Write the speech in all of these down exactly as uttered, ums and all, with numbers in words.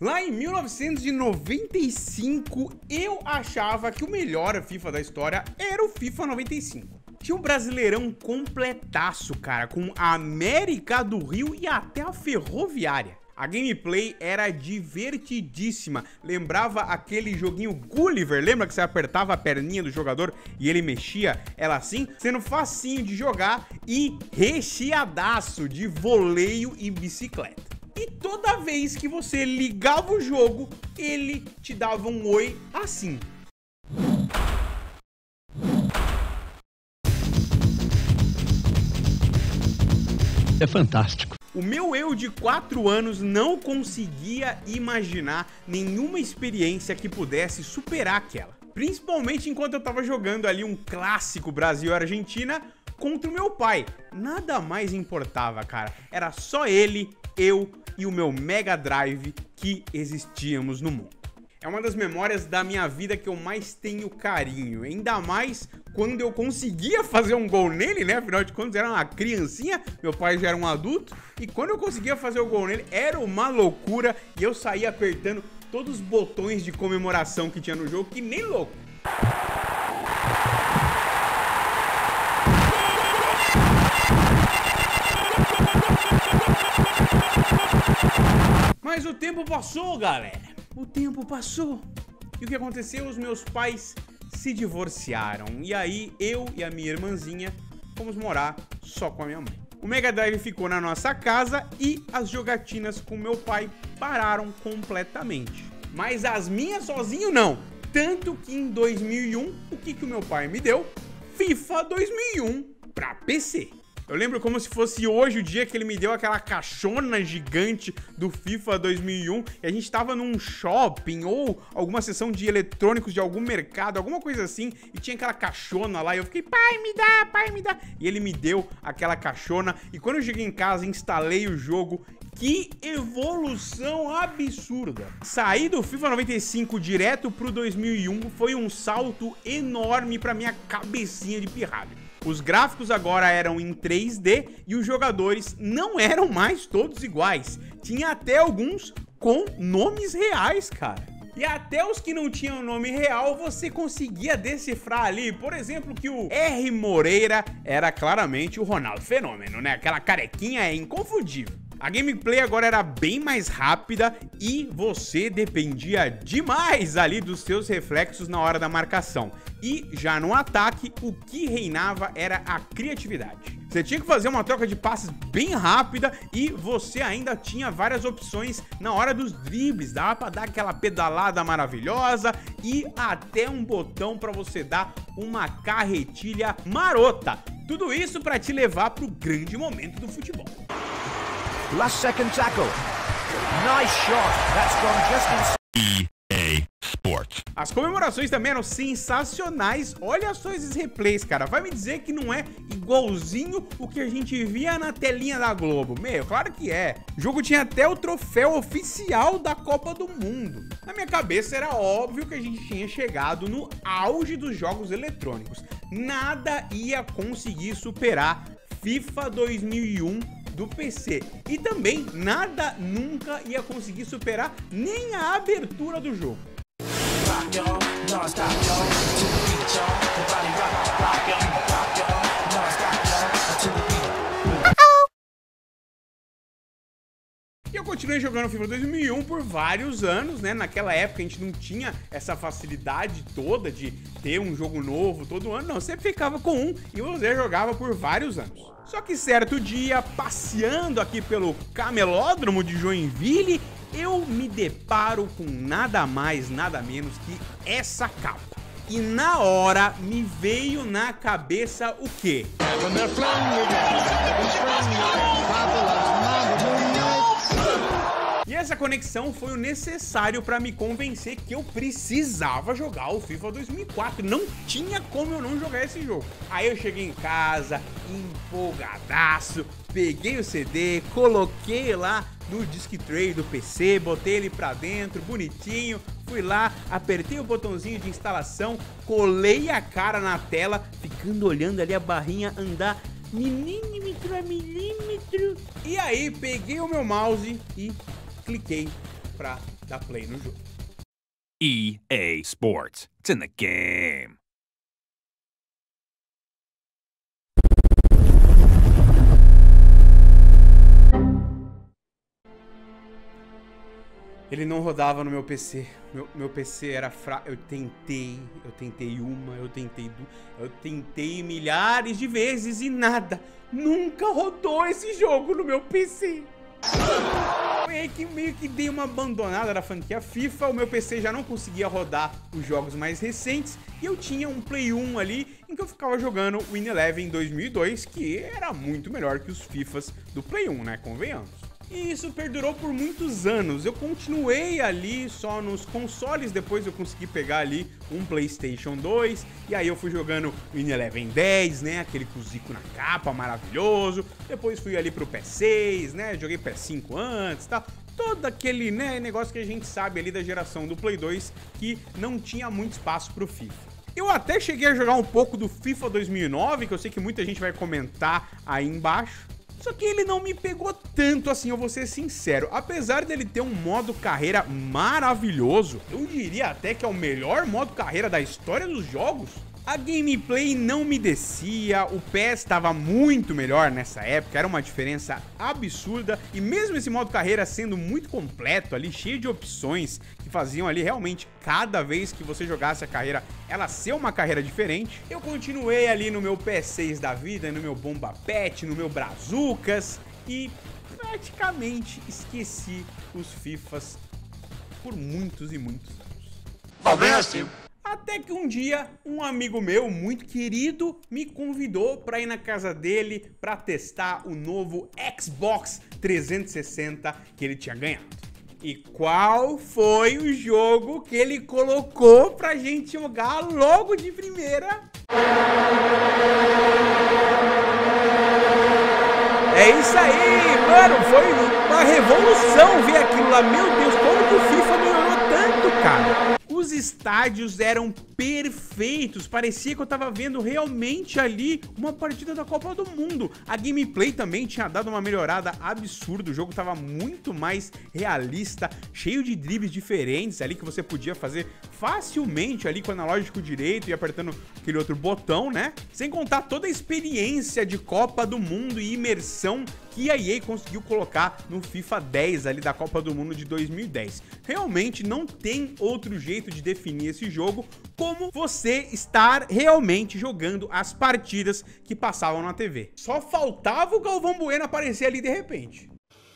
Lá em mil novecentos e noventa e cinco, eu achava que o melhor FIFA da história era o FIFA noventa e cinco. Tinha um Brasileirão completaço, cara, com a América do Rio e até a Ferroviária. A gameplay era divertidíssima, lembrava aquele joguinho Gulliver, lembra que você apertava a perninha do jogador e ele mexia ela assim? Sendo facinho de jogar e recheadaço de voleio e bicicleta. E toda vez que você ligava o jogo, ele te dava um oi assim. É fantástico. O meu eu de quatro anos não conseguia imaginar nenhuma experiência que pudesse superar aquela. Principalmente enquanto eu tava jogando ali um clássico Brasil-Argentina contra o meu pai. Nada mais importava, cara. Era só ele, eu e o meu Mega Drive que existíamos no mundo. É uma das memórias da minha vida que eu mais tenho carinho, ainda mais quando eu conseguia fazer um gol nele, né? Afinal de contas, era uma criancinha, meu pai já era um adulto, e quando eu conseguia fazer o gol nele, era uma loucura, e eu saía apertando todos os botões de comemoração que tinha no jogo, que nem louco. Mas o tempo passou, galera. O tempo passou. E o que aconteceu? Os meus pais se divorciaram. E aí, eu e a minha irmãzinha fomos morar só com a minha mãe. O Mega Drive ficou na nossa casa e as jogatinas com meu pai pararam completamente. Mas as minhas sozinho não. Tanto que em dois mil e um, o que que o meu pai me deu? FIFA dois mil e um pra P C. Eu lembro como se fosse hoje o dia que ele me deu aquela caixona gigante do FIFA dois mil e um e a gente tava num shopping ou alguma seção de eletrônicos de algum mercado, alguma coisa assim, e tinha aquela caixona lá e eu fiquei, pai, me dá, pai, me dá. E ele me deu aquela caixona e quando eu cheguei em casa, instalei o jogo. Que evolução absurda! Sair do FIFA noventa e cinco direto pro dois mil e um foi um salto enorme pra minha cabecinha de pirralho. Os gráficos agora eram em três D e os jogadores não eram mais todos iguais. Tinha até alguns com nomes reais, cara. E até os que não tinham nome real, você conseguia decifrar ali, por exemplo, que o R. Moreira era claramente o Ronaldo Fenômeno, né? Aquela carequinha é inconfundível. A gameplay agora era bem mais rápida e você dependia demais ali dos seus reflexos na hora da marcação. E já no ataque, o que reinava era a criatividade. Você tinha que fazer uma troca de passes bem rápida e você ainda tinha várias opções na hora dos dribles. Dava pra dar aquela pedalada maravilhosa e até um botão pra você dar uma carretilha marota. Tudo isso pra te levar pro grande momento do futebol. Last second tackle. Nice shot. That's gone just in. E A Sports. As comemorações também eram sensacionais. Olha só esses replays, cara. Vai me dizer que não é igualzinho o que a gente via na telinha da Globo. Meu, claro que é. O jogo tinha até o troféu oficial da Copa do Mundo. Na minha cabeça era óbvio que a gente tinha chegado no auge dos jogos eletrônicos. Nada ia conseguir superar FIFA dois mil e um do P C. E também nada nunca ia conseguir superar nem a abertura do jogo. E eu continuei jogando FIFA dois mil e um por vários anos, né? Naquela época a gente não tinha essa facilidade toda de ter um jogo novo todo ano, não. Você ficava com um e você jogava por vários anos. Só que certo dia, passeando aqui pelo camelódromo de Joinville, eu me deparo com nada mais, nada menos que essa capa. E na hora me veio na cabeça o quê? E essa conexão foi o necessário para me convencer que eu precisava jogar o FIFA dois mil e quatro. Não tinha como eu não jogar esse jogo. Aí eu cheguei em casa, empolgadaço, peguei o C D, coloquei lá no Disc Tray do P C, botei ele pra dentro, bonitinho, fui lá, apertei o botãozinho de instalação, colei a cara na tela, ficando olhando ali a barrinha andar milímetro a milímetro. E aí peguei o meu mouse e cliquei pra dar play no jogo. E A Sports. It's in the game. Ele não rodava no meu P C. Meu, meu P C era fraco. Eu tentei, eu tentei uma, eu tentei duas, eu tentei milhares de vezes e nada. Nunca rodou esse jogo no meu P C. Foi aí que meio que dei uma abandonada na franquia FIFA. O meu P C já não conseguia rodar os jogos mais recentes. E eu tinha um Play um ali em que eu ficava jogando o Win Eleven dois mil e dois, que era muito melhor que os FIFAs do Play um, né? Convenhamos. E isso perdurou por muitos anos. Eu continuei ali só nos consoles, depois eu consegui pegar ali um PlayStation dois, e aí eu fui jogando o Win Eleven dez, né, aquele com o Zico na capa, maravilhoso. Depois fui ali pro P S seis, né, joguei P S cinco antes, tá? Todo aquele, né, negócio que a gente sabe ali da geração do Play dois, que não tinha muito espaço pro FIFA. Eu até cheguei a jogar um pouco do FIFA dois mil e nove, que eu sei que muita gente vai comentar aí embaixo. Só que ele não me pegou tanto assim, eu vou ser sincero. Apesar dele ter um modo carreira maravilhoso, eu diria até que é o melhor modo carreira da história dos jogos, a gameplay não me descia, o P E S estava muito melhor nessa época, era uma diferença absurda. E mesmo esse modo carreira sendo muito completo ali, cheio de opções que faziam ali realmente cada vez que você jogasse a carreira, ela ser uma carreira diferente, eu continuei ali no meu P S seis da vida, no meu Bomba Pet, no meu Brazucas e praticamente esqueci os FIFAs por muitos e muitos anos. Tá bem assim. Até que um dia, um amigo meu, muito querido, me convidou para ir na casa dele para testar o novo Xbox trezentos e sessenta que ele tinha ganhado. E qual foi o jogo que ele colocou pra gente jogar logo de primeira? É isso aí, mano, foi uma revolução ver aquilo lá. Meu Deus, como que o FIFA melhorou tanto, cara? Os estádios eram perfeitos, parecia que eu tava vendo realmente ali uma partida da Copa do Mundo. A gameplay também tinha dado uma melhorada absurda, o jogo tava muito mais realista, cheio de dribles diferentes ali que você podia fazer facilmente ali com o analógico direito e apertando aquele outro botão, né? Sem contar toda a experiência de Copa do Mundo e imersão que a E A conseguiu colocar no FIFA dez ali da Copa do Mundo de dois mil e dez. Realmente não tem outro jeito de definir esse jogo como você estar realmente jogando as partidas que passavam na T V. Só faltava o Galvão Bueno aparecer ali de repente.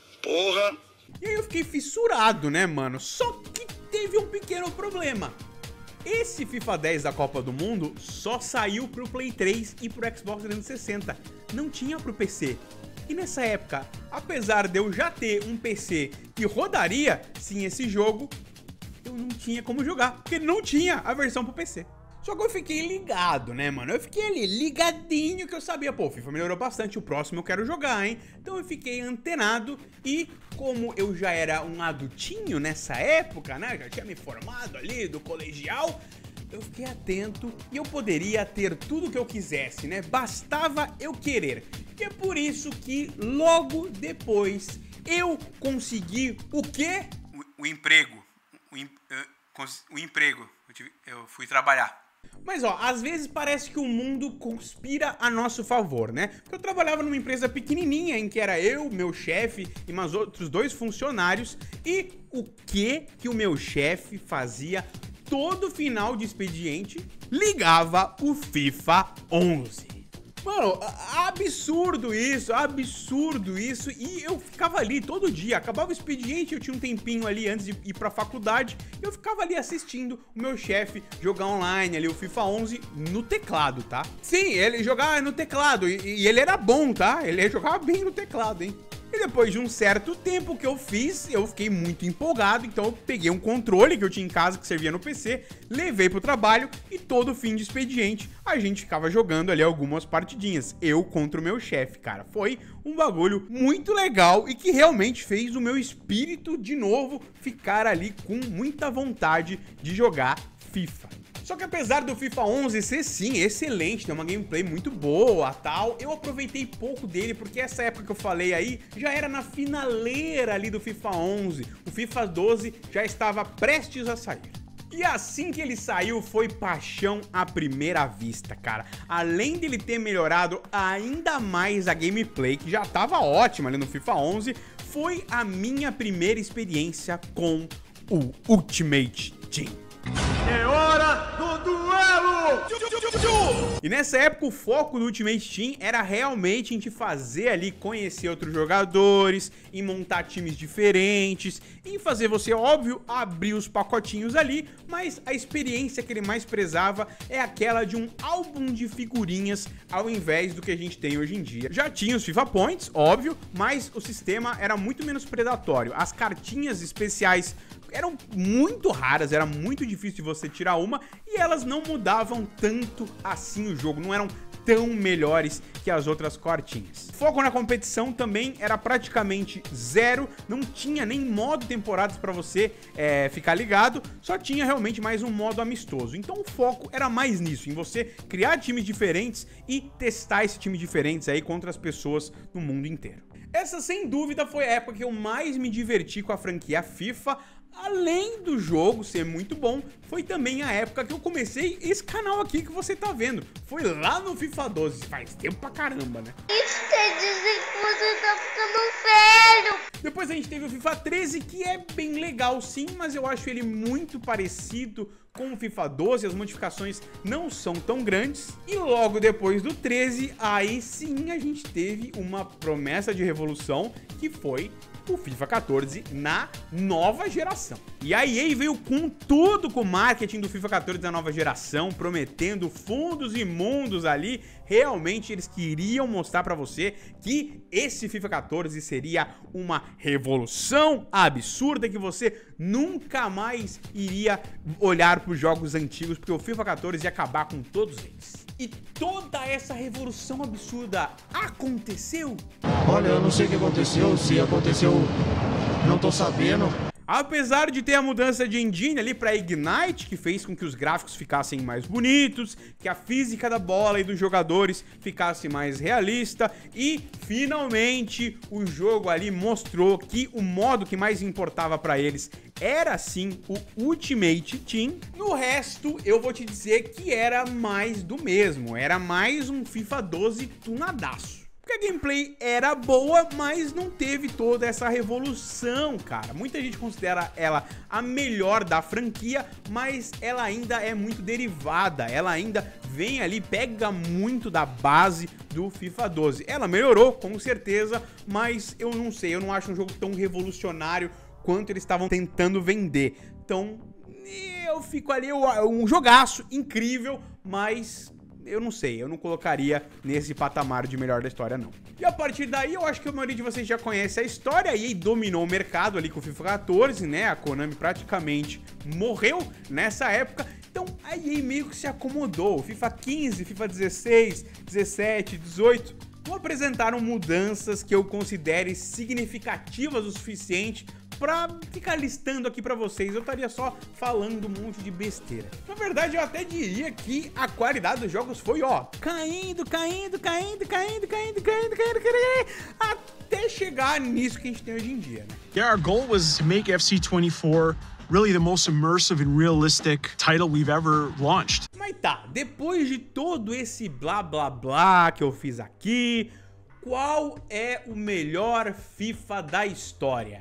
Porra! E aí eu fiquei fissurado, né, mano? Só que teve um pequeno problema. Esse FIFA dez da Copa do Mundo só saiu pro Play três e pro Xbox trezentos e sessenta. Não tinha pro P C. E nessa época, apesar de eu já ter um P C que rodaria sim esse jogo, eu não tinha como jogar, porque não tinha a versão pro P C. Só que eu fiquei ligado, né, mano? Eu fiquei ali ligadinho que eu sabia, pô, o FIFA melhorou bastante, o próximo eu quero jogar, hein? Então eu fiquei antenado e como eu já era um adultinho nessa época, né? Já tinha me formado ali do colegial, eu fiquei atento e eu poderia ter tudo que eu quisesse, né? Bastava eu querer. E é por isso que logo depois eu consegui o quê? O, o emprego. O, em, uh, o emprego. Eu, tive, eu fui trabalhar. Mas ó, às vezes parece que o mundo conspira a nosso favor, né? Porque eu trabalhava numa empresa pequenininha em que era eu, meu chefe e mais outros dois funcionários. E o que que o meu chefe fazia todo final de expediente? Ligava o FIFA onze. Mano, absurdo isso, absurdo isso. E eu ficava ali todo dia, acabava o expediente, eu tinha um tempinho ali antes de ir pra faculdade, e eu ficava ali assistindo o meu chefe jogar online ali o FIFA onze no teclado, tá? Sim, ele jogava no teclado, e, e ele era bom, tá? Ele jogava bem no teclado, hein? E depois de um certo tempo que eu fiz, eu fiquei muito empolgado, então eu peguei um controle que eu tinha em casa que servia no P C, levei pro trabalho e todo fim de expediente a gente ficava jogando ali algumas partidinhas, eu contra o meu chefe, cara. Foi um bagulho muito legal e que realmente fez o meu espírito de novo ficar ali com muita vontade de jogar FIFA. Só que apesar do FIFA onze ser sim excelente, ter uma gameplay muito boa, tal, eu aproveitei pouco dele porque essa época que eu falei aí já era na finaleira ali do FIFA onze. O FIFA doze já estava prestes a sair. E assim que ele saiu, foi paixão à primeira vista, cara. Além dele ter melhorado ainda mais a gameplay, que já tava ótima ali no FIFA onze, foi a minha primeira experiência com o Ultimate Team. É hora do duelo! E nessa época o foco do Ultimate Team era realmente em te fazer ali conhecer outros jogadores, em montar times diferentes, em fazer você, óbvio, abrir os pacotinhos ali, mas a experiência que ele mais prezava é aquela de um álbum de figurinhas ao invés do que a gente tem hoje em dia. Já tinha os FIFA Points, óbvio, mas o sistema era muito menos predatório. As cartinhas especiais eram muito raras, era muito difícil de você tirar uma e elas não mudavam tanto assim o jogo, não eram tão melhores que as outras cartinhas. Foco na competição também era praticamente zero, não tinha nem modo temporadas para você é, ficar ligado, só tinha realmente mais um modo amistoso. Então o foco era mais nisso, em você criar times diferentes e testar esses times diferentes aí contra as pessoas no mundo inteiro. Essa sem dúvida foi a época que eu mais me diverti com a franquia FIFA. Além do jogo ser muito bom, foi também a época que eu comecei esse canal aqui que você tá vendo. Foi lá no FIFA doze, faz tempo pra caramba, né? Isso quer dizer que você tá ficando velho. Depois a gente teve o FIFA treze, que é bem legal sim, mas eu acho ele muito parecido com o FIFA doze, as modificações não são tão grandes. E logo depois do treze, aí sim a gente teve uma promessa de revolução, que foi o FIFA quatorze na nova geração. E a E A veio com tudo com o marketing do FIFA quatorze da nova geração, prometendo fundos imundos ali. Realmente eles queriam mostrar pra você que esse FIFA quatorze seria uma revolução absurda, que você nunca mais iria olhar pros jogos antigos, porque o FIFA quatorze ia acabar com todos eles. E toda essa revolução absurda aconteceu? Olha, eu não sei o que aconteceu, se aconteceu, não tô sabendo. Apesar de ter a mudança de engine ali para Ignite, que fez com que os gráficos ficassem mais bonitos, que a física da bola e dos jogadores ficasse mais realista, e finalmente o jogo ali mostrou que o modo que mais importava para eles era sim o Ultimate Team. No resto, eu vou te dizer que era mais do mesmo, era mais um FIFA doze tunadaço. Porque a gameplay era boa, mas não teve toda essa revolução, cara. Muita gente considera ela a melhor da franquia, mas ela ainda é muito derivada. Ela ainda vem ali, pega muito da base do FIFA doze. Ela melhorou, com certeza, mas eu não sei, eu não acho um jogo tão revolucionário quanto eles estavam tentando vender. Então, eu fico ali, um jogaço incrível, mas eu não sei, eu não colocaria nesse patamar de melhor da história, não. E a partir daí, eu acho que a maioria de vocês já conhece a história. A E A dominou o mercado ali com o FIFA quatorze, né? A Konami praticamente morreu nessa época. Então, a E A meio que se acomodou. O FIFA quinze, FIFA dezesseis, dezessete, dezoito não apresentaram mudanças que eu considere significativas o suficiente pra ficar listando aqui pra vocês. Eu estaria só falando um monte de besteira. Na verdade, eu até diria que a qualidade dos jogos foi, ó, caindo, caindo, caindo, caindo, caindo, caindo, caindo, caindo, até chegar nisso que a gente tem hoje em dia, né? Yeah, our goal was to make F C twenty-four really the most immersive and realistic title we've ever launched. Mas tá, depois de todo esse blá blá blá que eu fiz aqui, qual é o melhor FIFA da história?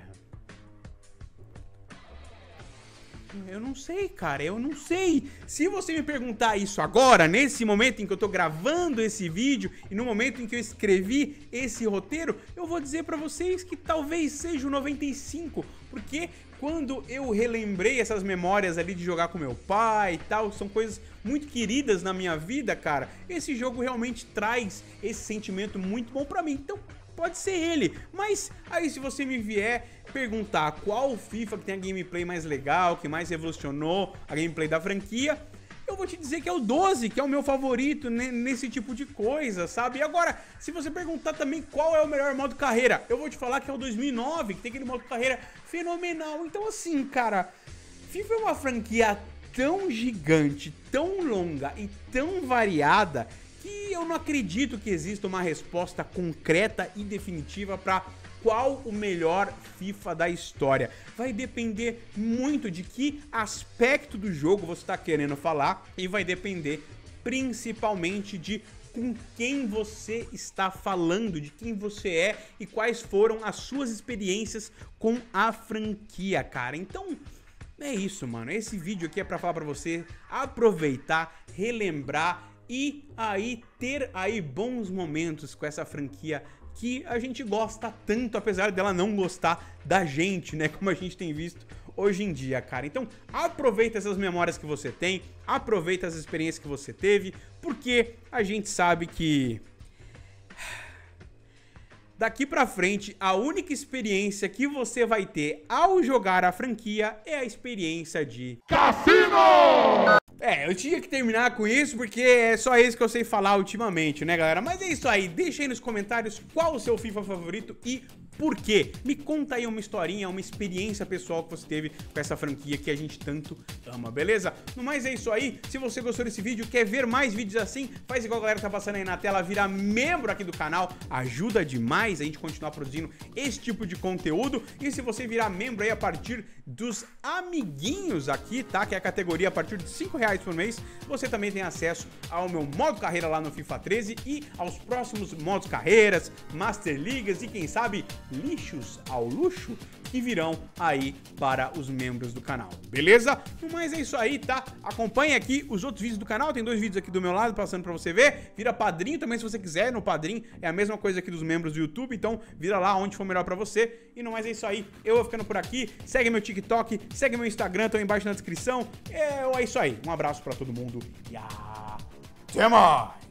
Eu não sei, cara, eu não sei. Se você me perguntar isso agora, nesse momento em que eu tô gravando esse vídeo e no momento em que eu escrevi esse roteiro, eu vou dizer pra vocês que talvez seja o noventa e cinco, porque quando eu relembrei essas memórias ali de jogar com meu pai e tal, são coisas muito queridas na minha vida, cara, esse jogo realmente traz esse sentimento muito bom pra mim. Então, pode ser ele, mas aí se você me vier perguntar qual FIFA que tem a gameplay mais legal, que mais revolucionou a gameplay da franquia, eu vou te dizer que é o doze, que é o meu favorito nesse tipo de coisa, sabe? E agora, se você perguntar também qual é o melhor modo carreira, eu vou te falar que é o dois mil e nove, que tem aquele modo carreira fenomenal. Então assim, cara, FIFA é uma franquia tão gigante, tão longa e tão variada que eu não acredito que exista uma resposta concreta e definitiva para qual o melhor FIFA da história. Vai depender muito de que aspecto do jogo você está querendo falar e vai depender principalmente de com quem você está falando, de quem você é e quais foram as suas experiências com a franquia, cara. Então, é isso, mano. Esse vídeo aqui é pra falar pra você aproveitar, relembrar e aí ter aí bons momentos com essa franquia que a gente gosta tanto, apesar dela não gostar da gente, né? Como a gente tem visto hoje em dia, cara. Então, aproveita essas memórias que você tem, aproveita as experiências que você teve, porque a gente sabe que daqui pra frente, a única experiência que você vai ter ao jogar a franquia é a experiência de Cassino! É, eu tinha que terminar com isso porque é só isso que eu sei falar ultimamente, né, galera? Mas é isso aí, deixa aí nos comentários qual o seu FIFA favorito e por quê? Me conta aí uma historinha, uma experiência pessoal que você teve com essa franquia que a gente tanto ama, beleza? No mais é isso aí, se você gostou desse vídeo, quer ver mais vídeos assim, faz igual a galera que tá passando aí na tela, vira membro aqui do canal, ajuda demais a gente continuar produzindo esse tipo de conteúdo. E se você virar membro aí a partir dos amiguinhos aqui, tá? Que é a categoria a partir de cinco reais por mês, você também tem acesso ao meu modo carreira lá no FIFA treze e aos próximos modos carreiras, Master Ligas e quem sabe lixos ao luxo que virão aí para os membros do canal, beleza? Mas é isso aí, tá? Acompanhe aqui os outros vídeos do canal, tem dois vídeos aqui do meu lado passando pra você ver, vira padrinho também se você quiser, no padrinho é a mesma coisa aqui dos membros do YouTube, então vira lá onde for melhor pra você. E no mais é isso aí, eu vou ficando por aqui, segue meu TikTok, segue meu Instagram, estão aí embaixo na descrição, é, é isso aí, um abraço pra todo mundo e até mais!